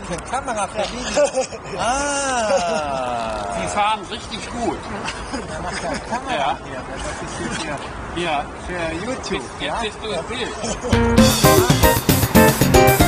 Eine Kamera für Video. Ah. Die fahren richtig gut. Da macht er Kamera Ja. hier. Das ist hier Ja. für YouTube. Jetzt Ja? siehst du das Bild.